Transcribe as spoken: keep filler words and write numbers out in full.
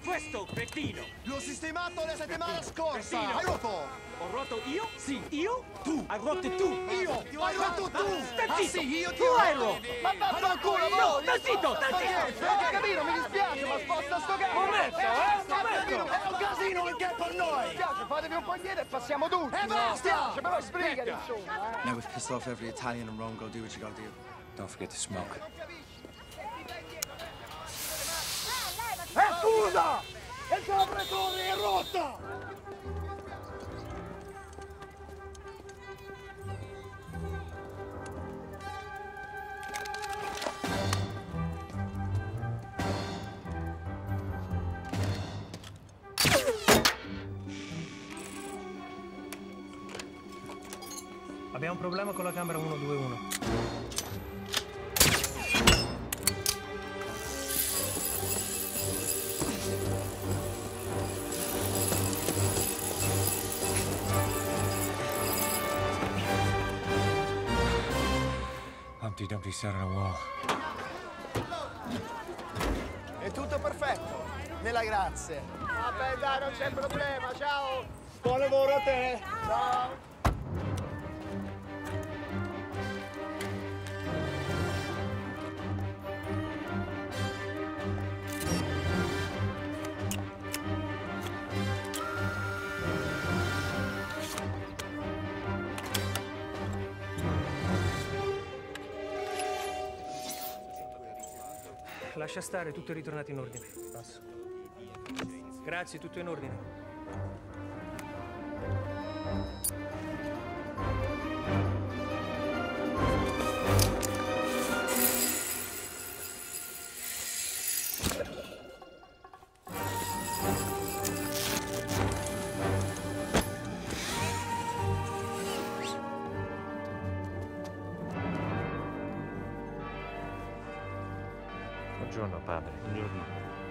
questo, cretino? L'ho sistemato la settimana scorsa! Cretino. Hai rotto? Ho rotto io? Sì, io? Tu! Hai rotto tu! Io! Hai rotto tu! Sta Ah, zitto! sì, io ti Tu ho hai rotto! rotto! Ma vaffanculo, No, sta zitto, sta zitto! Ho capito, mi dispiace, ma sposta sto cazzo! Momento, eh, momento! È un casino anche per noi! Mi dispiace, fatevi un po' indietro e passiamo tutti! E basta! Mi dispiace, però sbrigati, insomma! Now we've pissed off every Italian in Rome. Go do what you gotta do. Don't forget to smoke. Eh, scusa! Il carburatore è rotta! Abbiamo un problema con la camera uno due uno. Humpty Dumpty sat on a wall. È tutto perfetto, nella grazia. Vabbè dai, non c'è problema, ciao! Buon lavoro a te! Ciao! Lascia stare, tutto è ritornato in ordine. Passo. Grazie, tutto in ordine. Buongiorno, padre. Buongiorno.